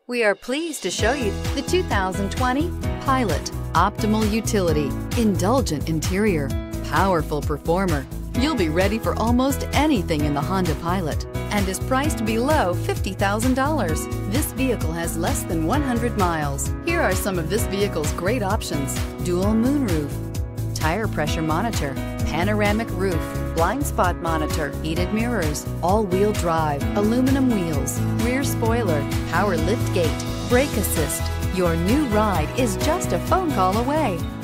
We are pleased to show you the 2020 Pilot. Optimal utility, indulgent interior, powerful performer. You'll be ready for almost anything in the Honda Pilot and is priced below $50,000. This vehicle has less than 100 miles. Here are some of this vehicle's great options: dual moonroof, tire pressure monitor, panoramic roof, blind spot monitor, heated mirrors, all-wheel drive, aluminum wheels, rear spoiler, power lift gate, brake assist. Your new ride is just a phone call away.